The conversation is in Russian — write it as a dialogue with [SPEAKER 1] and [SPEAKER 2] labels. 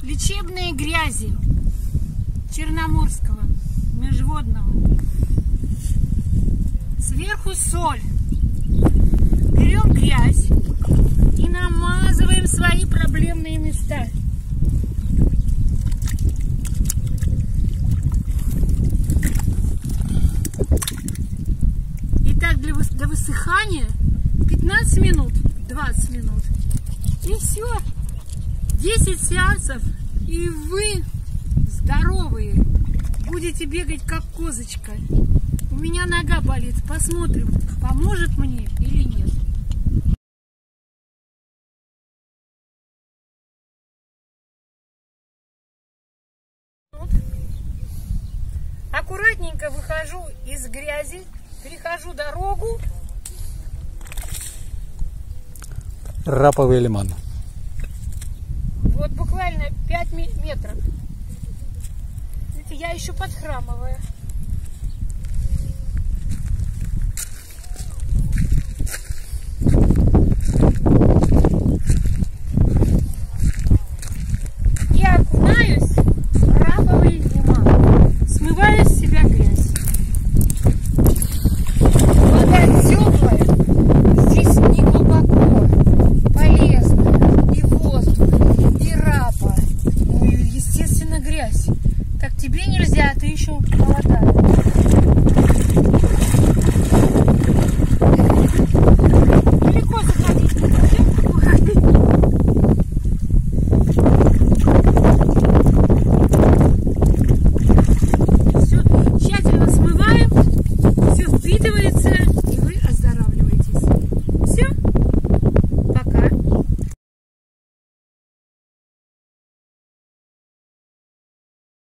[SPEAKER 1] Лечебные грязи Черноморского межводного. Сверху соль. Берем грязь и намазываем свои проблемные места. И так до высыхания 15 минут, 20 минут. И все. 10 сеансов, и вы здоровые. Будете бегать как козочка. У меня нога болит. Посмотрим, поможет мне или нет. Аккуратненько выхожу из грязи, перехожу дорогу.
[SPEAKER 2] Раповый лиман.
[SPEAKER 1] Вот буквально 5 метров. Это я еще подхрамываю. И окунаюсь в раповый лиман. Смываю с себя грязь. Вода теплая. Здесь не глубоко. Полезно. И воздух, и рапа. Ну и, естественно, грязь. Так тебе нельзя, ты еще молода.